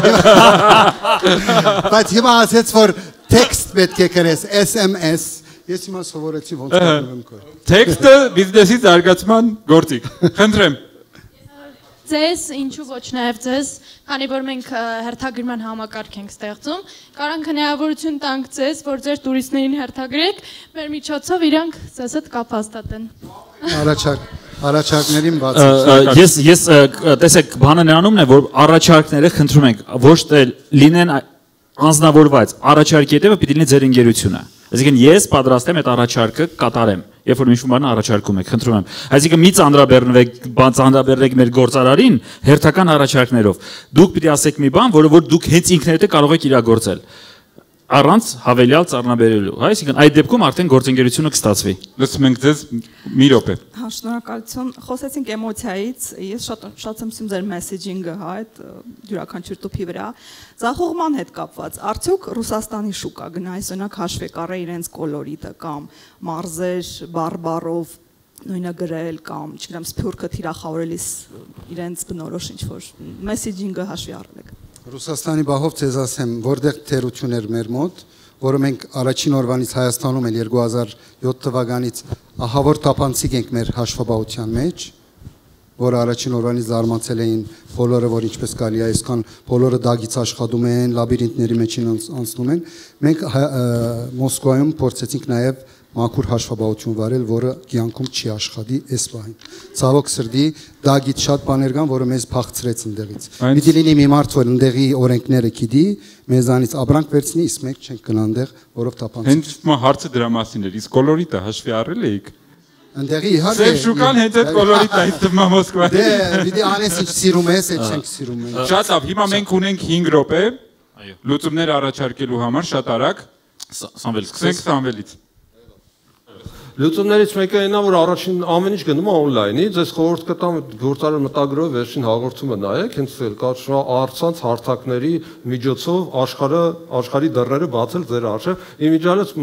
ասեց։ Բայց հիմա ասեց, որ տեքստ պետք է գրես, SMS։ Ես հիմա սովորեցի ոնց կրում եմ։ Տեքստը բիզնեսի զարգացման գործիք։ Խնդրեմ։ Ձեզ, ինչու ոչ նաև ձեզ, քանի որ մենք հերթագրման համակարգ ենք ստեղծում, կարանք հնարավորություն տանք ձեզ, որ ձեր տուրիստներին հերթագրեք, մեր միջոցով իրանք ձեզ հետ կապ հաստատեն։ Առաջարկներին բացի։ Ես տեսեք, բանը նրանումն է, որ առաջարկները խնդրում ենք, ոչ թե լինեն անձնավորված, առաջարկի հետևը պիտի լինի ձեր ընկերությունը։ Այսինքն ես պատրաստ եմ այդ առաջարկը կատարեմ, երբ որ ինչ-որ բան առաջարկում եք, խնդրում եմ։ Այսինքն մի ծանրաբեռնեք մեր գործարարին հերթական առաջարկներով։ Դուք պիտի ասեք մի բան, որը որ դուք հենց ինքներդ կարող եք իրագործել։ Առանց հավելյալ ծառնաբերելու, հա, այսինքն այդ դեպքում արդեն գործընկերությունը կստացվի։ Լսում ենք ձեզ մի րոպե։ Հա, շնորհակալություն։ Խոսեցինք էմոցիայից, ես շատ եմ սիրում ձեր մեսեջինգը, հա, այդ յուրաքանչյուր տուփի վրա։ Ձախողման հետ կապված, արդյոք Ռուսաստանի շուկա գնայս օրինակ հաշվի կարը իրենց կոլորիտը կամ մարզեր բարբարով նույնը գրել կամ, չգիտեմ, սփյուռքը թիրախավորելիս իրենց բնորոշ ինչ-որ մեսեջինգը հաշվի առել եք։ Ռուսաստանի բահով ձեզ ասեմ, որտեղ թերություն էր մեր մոտ, որը մենք առաջին օրվանից Հայաստանում էլ 2007 թվականից ահավոր տապանցիկ ենք մեր հաշվաբահության մեջ, որը առաջին օրվանից զարմացել էին բոլորը, որ ինչպես կարելի է այսքան բոլորը դագից աշխատում են, լաբիրինտների մեջին անցնում են։ Մենք Մոսկվայում փորձեցինք նաև մաքուր հաշվաբահություն վարել, որը կյանքում չի աշխատի այս պահին։ Ցավոք սրտի դագից շատ բաներ կան, որը մեզ փախցրեց ընդեղից։ Պիտի լինի մի մարդ, որ ընդեղի օրենքները գիտի, մեզանից ապրանք վերցնի, իսկ մենք չենք գնա այնտեղ, որով տապանցի։ Հենց հարցը դրա մասին էր, իսկ կոլորիտը հաշվի առել էիք։ Ընդեղի իհարկե։ Ձեր շուկան հենց այդ կոլորիտն է, ինձ թվում է Մոսկվայի։ Դե, պիտի անես ինչ սիրում ես, այդ չենք սիրում մենք։ Շատ լավ, հիմա մենք ունենք 5 րոպե լուծումներ առաջարկելու համար, շատ արագ։ Սամվել, սկսենք Սամվելից։ Լուծումներից մեկը այնա, որ առաջին ամեն ինչ գնում է on-line-ի, ձեզ խորհուրդ կտամ գործարար մտագրով վերջին հաղորդումը նայեք, հենց կարծում առցանց հարթակների միջոցով աշխարհի դռները բացել ձեր առջև։ Իմիջիալից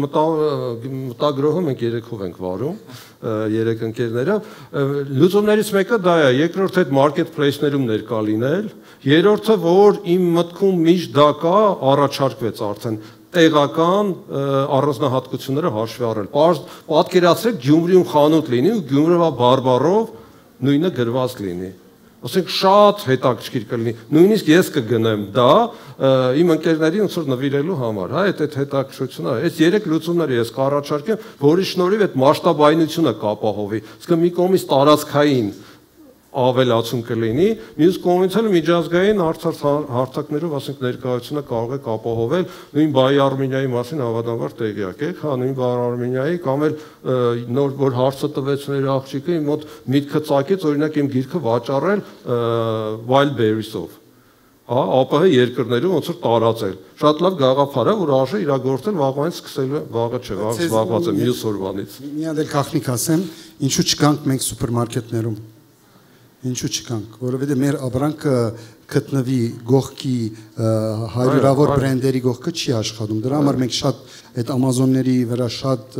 մտագրողը մենք 3-ով ենք վարում, 3 ընկերները։ Լուծումներից մեկը դա է, երկրորդը այդ marketplace-ներում ներկա լինել, երրորդը, որ իմ մտքում միշտ դա կա, առաջարկվեց արդեն տեղական առանձնահատկությունները հաշվի առել։ Պատկերացրեք Գյումրիում խանութ լինի ու Գյումրվա բարբարով նույնը գրված լինի։ Ասենք շատ հետաքրքիր կլինի։ Նույնիսկ ես կգնեմ դա իմ ընկերներին ոնց որ նվիրելու համար, հա, այդ հետաքրքրությունն է։ Այս 3 լուծումները ես կառաջարկեմ, որի շնորհիվ այդ մասշտաբայնությունը կապահովի։ Իսկ մի կողմից տարածքային ավելացում կլինի, մյուս կողմից էլ միջազգային հարթակներով, ասենք ներկայությունը կարող է ապահովել, նույն Բայ Արմենիայի մասին հավանաբար տեղյակ եք, հա, նույն Բայ Արմենիայի կամ էլ նոր որ հարցը տվեց մեր աղջիկը, իմ մոտ միտքը ծագեց, օրինակ իմ գիրքը վաճառել Wildberries-ով, հա, ԱՊՀ երկրներում ոնց որ տարածել։ Շատ լավ գաղափար է, որ արժե իրագործել վաղվանից սկսել, վաղը չէ, վաղ զբաղված եմ մյուս օրվանից։ Մի հատ էլ գաղտնիք ասեմ, ինչու չկանք մենք սուպերմարկետներում։ Ինչու չկանք, որովհետև մեր ապրանքը գտնվի գողքի հարյուրավոր բրենդերի գողքը չի աշխատում։ Դրա համար մենք շատ այդ Ամազոնների վրա շատ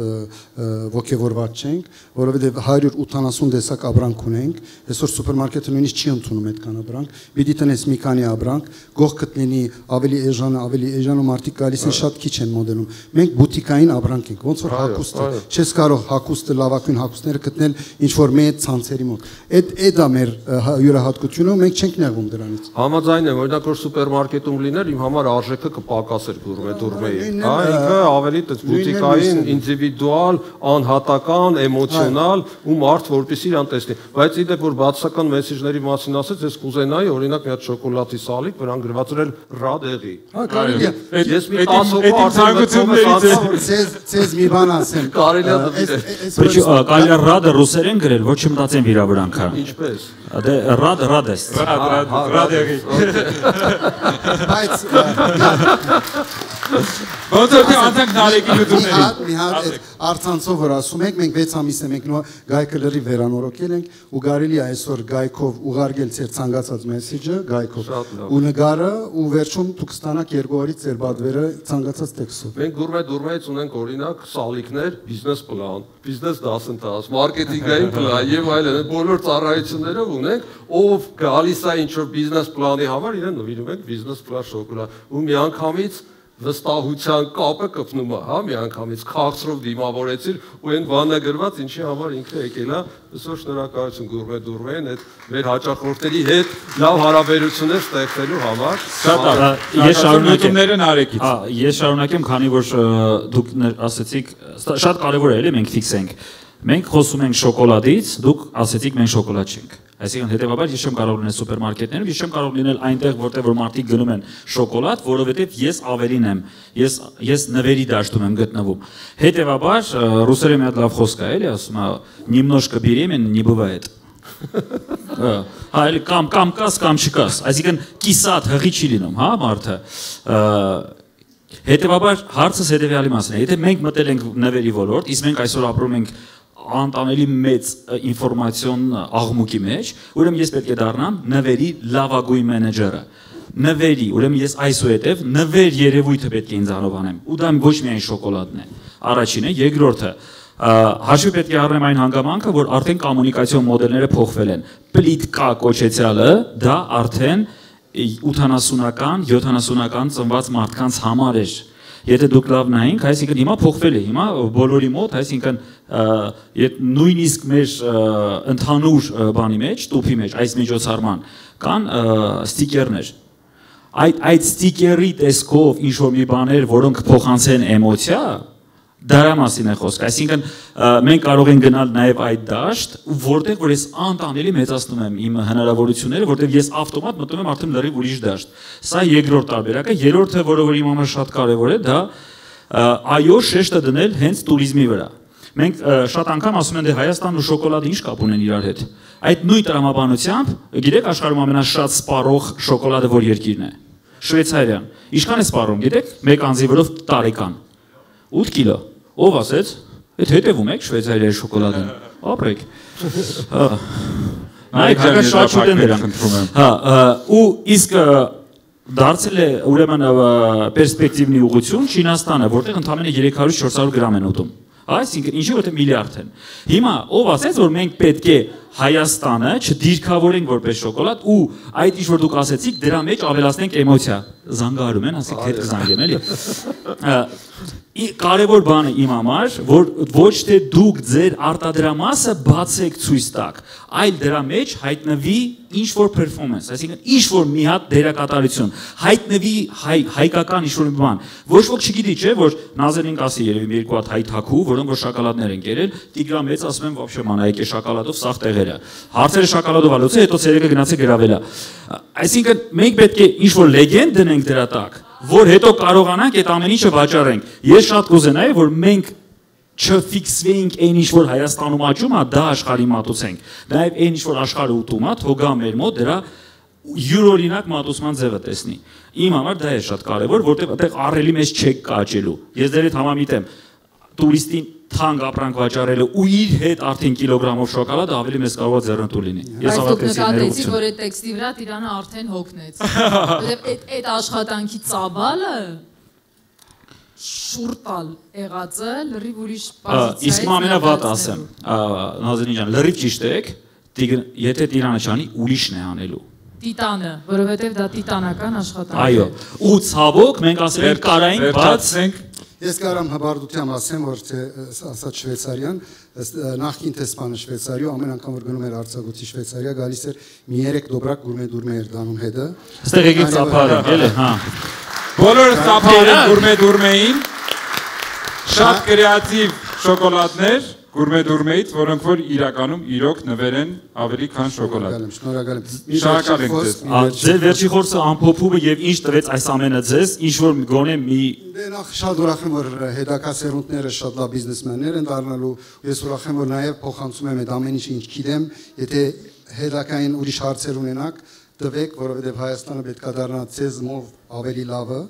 ոգևորված չենք, որովհետև 180 տեսակ ապրանք ունենք, այսօր սուպերմարկետը նույնիսկ չի ընդունում այդքան ապրանք, պիտի տնես մի քանի ապրանք, գողքդ լինի ավելի էժան ու մարդիկ գալիս են շատ քիչ են մոդելում։ Մենք բուտիկային ապրանք ենք, ոնց որ հագուստը, չես կարող հագուստը լավագույն հագուստները գտնել ինչ որ մեծ ցանցերի մոտ։ Այդ է մեր յուրահատկությունը, մենք չենք նեղվում դրանից։ Համաձայն եմ, օրինակ որ սուպերմարկետում լիներ, իմ համար արժեքը կպակասեր գուրմեի։ Հա, ինքը ավելի բուտիկային, ինդիվիդուալ, անհատական, էմոցիոնալ ու մարդ որպեսզի իրան տեսնի։ Բայց իդեպ որ բացական մեսեջների մասին ասեց, ես կուզենայի օրինակ մի հատ շոկոլադի սալիկ, վրան գրված էր ռադեղի։ Հա, կարելի է։ Ես մի 10 հոգու արդեն ցեզ մի բան ասեմ։ Կարելի է դիտել։ Կարելի է ռադը ռուսերեն գրել, ոչ չմտածեմ վիրաբրանքա։ Ինչպես։ Դե ռադես։ Ռադեղի։ Բայց ոնց է անցանք նարեկի լուծումների։ Մի հատ արցանցով որ ասում ենք, մենք 6 ամիս է մենք նո գայքը լրի վերանորոգել ենք ու կարելի է այսօր գայքով ուղարկել ձեր ցանկացած մեսեջը գայքով ու նկարը ու վերջում դուք ստանաք 2 օրից ձեր բադվերը ցանկացած տեքստով։ Մենք գուրմեից ունենք օրինակ սալիկներ, բիզնես պլան, բիզնես դասընթաց, մարքեթինգային պլան եւ այլն, բոլոր ծառայությունները ունենք, ով գալիս է ինչ որ բիզնես պլանի համար, իրեն նվիրում ենք բիզնես պլան շոկոլադ ու միանգամից վստահության կապը կպնում է, հա, միանգամից քաղցրով դիմավորեցիր ու այն բանը գրված, ինչի համար ինքը եկել է, այսօր շնորհակալություն գուրմեին այդ մեր հաճախորդների հետ լավ հարաբերություններ ստեղծելու համար։ Ես շարունակեմ նարեկից։ Ես շարունակեմ, քանի որ դուք ասեցիք, շատ կարևոր է, էլի մենք ֆիքսենք։ Մենք խոսում ենք շոկոլադից, դուք ասեցիք մենք շոկոլադ չենք։ Այսինքն հետեւաբար ես չեմ կարող լինել սուպերմարկետներում, ես չեմ կարող լինել այնտեղ, որտեղ որ մարդիկ գնում են շոկոլադ, որովհետև ես ավելին եմ։ Ես նվերի դաշտում եմ գտնվում։ Հետեւաբար ռուսերեն մի հատ լավ խոսք է, էլի, ասում է, «Немножко беременна, не бывает»։ Հա, էլի կամ կաս, կամ չկաս։ Այսինքն կիսատ հղի չի լինում, հա, մարդը։ Հետեւաբար հարցս հետեւյալի մասին է։ Եթե մենք մտել ենք նվերի ոլորտ, իսկ մենք այսօր ապրում ենք անտանելի մեծ ինֆորմացիոն աղմուկի մեջ, ուրեմն ես պետք է դառնամ նվերի լավագույն մենեջերը։ Նվերի, ուրեմն ես այսուհետև նվեր երևույթը պետք է ինձ անվանեմ։ Ու դա ոչ միայն շոկոլադն է։ Առաջինը, երկրորդը, հաշվի պետք է առնեմ այն հանգամանքը, որ արդեն կոմունիկացիոն մոդելները փոխվել են։ Պլիտկա կոչեցյալը դա արդեն 80-ական, 70-ական ծնված մարդկանց համար էր։ Եթե դուք լավ նայենք, այսինքն հիմա փոխվել է, հիմա բոլորի մոտ, այսինքն նույնիսկ մեր ընդհանուր բանի մեջ, տուփի մեջ, այս միջոցառման կան ստիկերներ։ Այդ ստիկերի տեսքով ինչ որ մի բաներ, որոնք փոխանցեն էմոցիա, դրա մասին է խոսքը։ Այսինքն մենք կարող ենք գնալ նաև այդ դաշտ, որտեղ որ ես անտանելի մեծացնում եմ իմ հնարավորությունները, որտեղ ես ավտոմատ մտնում եմ արդեն լրիվ ուրիշ դաշտ։ Սա երկրորդ տարբերակը, երրորդը, որը որ իմ համար շատ կարևոր է, դա այո շեշտը դնել հենց туриզմի վրա։ Մենք շատ անգամ ասում են դե Հայաստանն ու շոկոլադը ինչ կապ ունեն իրար հետ։ Այդ նույն տրամաբանությամբ, գիտեք աշխարհում ամենաշատ սպառող շոկոլադը որ երկիրն է։ Շվեյցարիան։ Ինչքան է սպառում, գիտեք, մեկ անձի վրով տարեկան։ 8 կիլո։ Ով ասեց։ Այդ հետևում եք Շվեյցարիայի շոկոլադին։ Ապրեք։ Նայեք, հա շատ շուտ են դրանք։ Հա, ու իսկ դարձել է ուրեմն պերսպեկտիվնի ուղղություն Չինաստանը, որտեղ ընդամենը 300-400 գրամ են ուտում։ Այսինքն ինչի որտեղ միլիարդ են։ Հիմա ով ասեց որ մենք պետք է Հայաստանը չդիրքավորենք որպես շոկոլադ ու այդ ինչ որ դուք ասեցիք դրա մեջ ավելացնենք էմոցիա։ Զանգարում են, ասեք հետ կզանգեմ էլի։ Կարևոր բանը իմ համար, որ ոչ թե դուք ձեր արտադրամասը բացեք ցույց տաք, այլ դրա մեջ հայտնվի ինչ որ performance, այսինքն ինչ որ մի հատ դերակատարություն, հայտնվի հայկական ինչ որ բան։ Ոչ ոք չգիտի, չէ, որ Նազերին կասի երևի մի երկու հատ հայ թաքու, որոնք որ շոկոլադներ են կերել, Տիգրան մեծ ասում են вообще մանայք է շոկոլադով սաղ տեղերը։ Հարցերը շոկոլադով ալուցը, հետո ցերեկը գնացի գրավելա։ Այսինքն մենք պետք է ինչ որ լեգենդ դնենք դրա տակ, որ հետո կարողանանք այդ ամեն ինչը վաճառենք։ Ես շատ կուզենայի, որ մենք չֆիքսվեինք այն ինչ որ Հայաստանում աճում է, դա աշխարհի մատուցենք։ Նաև այն ինչ որ աշխարհը ուտում է, թողա մեր մոտ դրա յուրօրինակ մատուցման ձևը տեսնի։ Իմ համար դա է շատ կարևոր, որտեղ այդտեղ առելի մեծ չեք կաճելու։ Ես դեռ այդ համամիտ եմ տուրիստին թանկ ապրանք վաճառելը ու իր հետ արդեն կիլոգրամով շոկոլադ ավելի մեծ կարող է ձեռնտու լինի։ Ես ավարտեցի, որ այդ տեքստի վրա Տիրանը արդեն հոգնեց։ Որտեւ այդ աշխատանքի ծավալը շուրտալ եղածը լրիվ ուրիշ պոզիցիա։ Իսկ ամենավատը ասեմ, Նազարին ջան, լրիվ ճիշտ եք, եթե Տիրանը չանի, ուրիշն է անելու։ Տիտանը, որովհետև դա տիտանական աշխատանք է։ Այո, ու ցավոք մենք ասել ենք կարային, բայց Ես կարամ հբարդությամբ ասեմ, որ ասած Շվեյցարիան, նախքին տեսփանը Շվեյցարիո, ամեն անգամ որ գնում էր արձակույցի Շվեյցարիա, գալիս էր մի 3 դոբրակ գուրմե էր դանում հետը։ Այստեղ եկեք ծափարենք, էլի, հա։ Բոլորը ծափարեն գուրմեին, շատ կրեատիվ շոկոլադներ, գուրմեից, որոնք որ իրականում իրոք նվեր են ավելի քան շոկոլադ։ Շնորհակալ եմ։ Շնորհակալ ենք ձեզ։ Ձեր վերջի խոսքը ամփոփումը եւ ինչ տվեց այս ամենը ձեզ, ինչ որ գոնե մի Նախ շատ ուրախ եմ որ հետակա սերունդները շատ լավ բիզնեսմեններ են դառնալու, ես ուրախ եմ որ նաեւ փոխանցում եմ այդ ամեն ինչը ինչ գիտեմ, եթե հետակային ուրիշ հարցեր ունենաք, տվեք, որովհետեւ Հայաստանը պետքա դառնա ցեզմով ավելի լավը։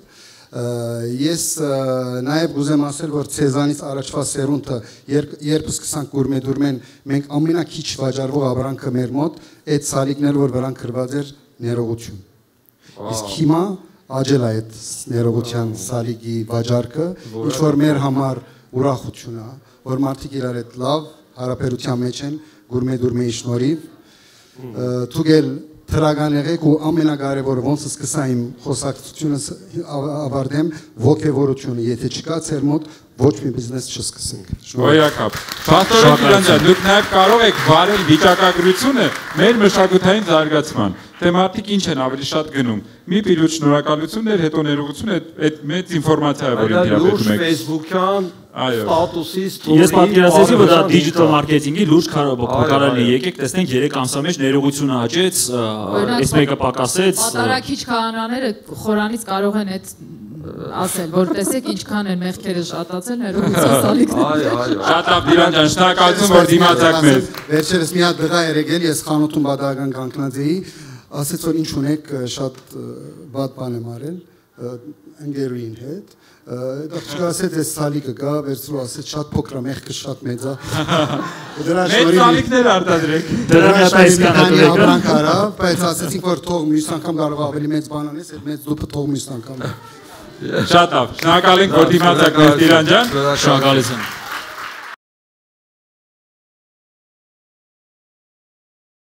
Ես նաև գուզեմ ասել, որ ցեզանից առաջվա սերունդը երբ սկսանք գուրմեն, մենք ամենակիչ վաճառվող ապրանքը մեր մոտ այդ սալիկներ, որ վրան գրված էր ներողություն։ Իսկ հիմա աճել է այդ ներողության սալիկի վաճառքը, ինչ որ մեր համար ուրախություն է, որ մարդիկ իրար հետ լավ հարաբերության մեջ են գուրմեի շնորհիվ։ Դուք էլ Թրագան եղեք ու ամենակարևորը ոնց սկսա իմ խոսակցությունը ավարտեմ ոգևորությունը, եթե չկա ձեր մոտ ոչ մի բիզնես չսկսենք։ Շնորհակալ։ Պաստորեն Գիլանյան, դուք նաև կարող եք վարել վիճակագրությունը մեր մշակութային զարգացման։ Թե մարդիկ ինչ են ավելի շատ գնում։ Մի պիրուտ շնորհակալություններ, հետո ներողություն, այդ մեծ ինֆորմացիա որ դիապետում եք։ Facebook-յան ստատուսից Ես պատկերացրեցի, որ դա դիջիտալ մարքեթինգի լուրջ կարելի եկեք տեսնենք 3 ամսա մեջ ներողությունը աճեց, այս մեկը պակասեց։ Պատարագիչ քահանաները խորանից կարող են այդ ասել, որ տեսեք ինչքան են մեղքերը շատացել ներողության սալիկները։ Շատ լավ Դիլան ջան, շնորհակալություն որ դիմացաք մեզ։ Վերջերս մի հատ դղա էր եկել, ես խանութում բադական կանգնած էի, ասեց որ ինչ ունեք, շատ բադ բան եմ արել ընկերուին հետ։ Աղջիկը ասեց այս սալիկը կա, վերցրու ասեց շատ փոքր է, մեղքը շատ մեծ է։ Մեծ սալիկներ արտադրեք։ Դրա մի հատ ապրանք արավ, բայց ասեցինք որ թող մյուս անգամ կարող ավելի մեծ բան անես, այդ մեծ դուփը թող մյուս անգամ։ Շատ լավ, շնորհակալ ենք որ դիմացաք մեզ Դիլան ջան։ Շնորհակալություն։